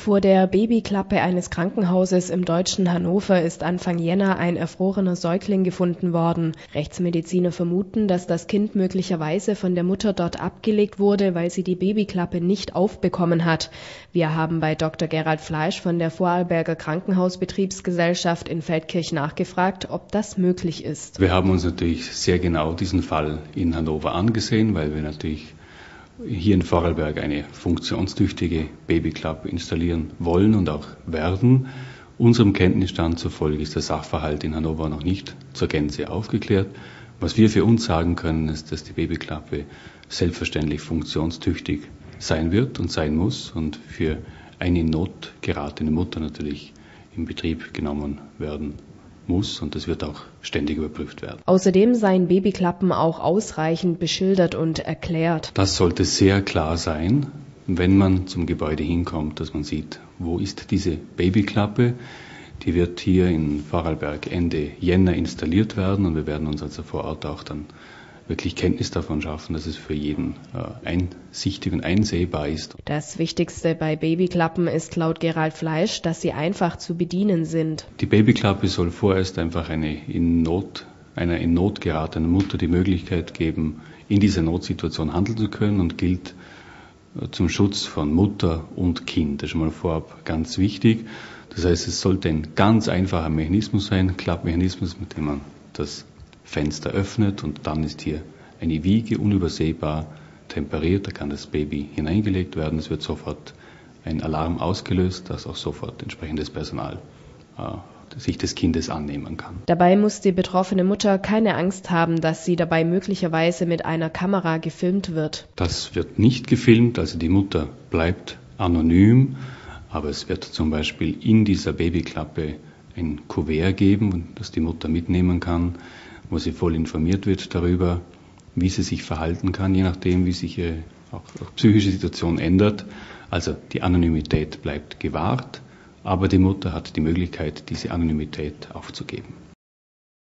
Vor der Babyklappe eines Krankenhauses im deutschen Hannover ist Anfang Jänner ein erfrorener Säugling gefunden worden. Rechtsmediziner vermuten, dass das Kind möglicherweise von der Mutter dort abgelegt wurde, weil sie die Babyklappe nicht aufbekommen hat. Wir haben bei Dr. Gerald Fleisch von der Vorarlberger Krankenhausbetriebsgesellschaft in Feldkirch nachgefragt, ob das möglich ist. Wir haben uns natürlich sehr genau diesen Fall in Hannover angesehen, weil wir natürlich hier in Vorarlberg eine funktionstüchtige Babyklappe installieren wollen und auch werden. Unserem Kenntnisstand zufolge ist der Sachverhalt in Hannover noch nicht zur Gänze aufgeklärt. Was wir für uns sagen können, ist, dass die Babyklappe selbstverständlich funktionstüchtig sein wird und sein muss und für eine in Not geratene Mutter natürlich in Betrieb genommen werden muss, und das wird auch ständig überprüft werden. Außerdem seien Babyklappen auch ausreichend beschildert und erklärt. Das sollte sehr klar sein, wenn man zum Gebäude hinkommt, dass man sieht, wo ist diese Babyklappe. Die wird hier in Vorarlberg Ende Jänner installiert werden, und wir werden uns also vor Ort auch dann wirklich Kenntnis davon schaffen, dass es für jeden einsichtig und einsehbar ist. Das Wichtigste bei Babyklappen ist laut Gerald Fleisch, dass sie einfach zu bedienen sind. Die Babyklappe soll vorerst einfach einer in Not geratenen Mutter die Möglichkeit geben, in dieser Notsituation handeln zu können, und gilt zum Schutz von Mutter und Kind. Das ist schon mal vorab ganz wichtig. Das heißt, es sollte ein ganz einfacher Mechanismus sein, Klappmechanismus, mit dem man das Fenster öffnet, und dann ist hier eine Wiege unübersehbar temperiert, da kann das Baby hineingelegt werden, es wird sofort ein Alarm ausgelöst, dass auch sofort entsprechendes Personal sich des Kindes annehmen kann. Dabei muss die betroffene Mutter keine Angst haben, dass sie dabei möglicherweise mit einer Kamera gefilmt wird. Das wird nicht gefilmt, also die Mutter bleibt anonym, aber es wird zum Beispiel in dieser Babyklappe ein Kuvert geben, das die Mutter mitnehmen kann, wo sie voll informiert wird darüber, wie sie sich verhalten kann, je nachdem, wie sich ihre auch psychische Situation ändert. Also die Anonymität bleibt gewahrt, aber die Mutter hat die Möglichkeit, diese Anonymität aufzugeben.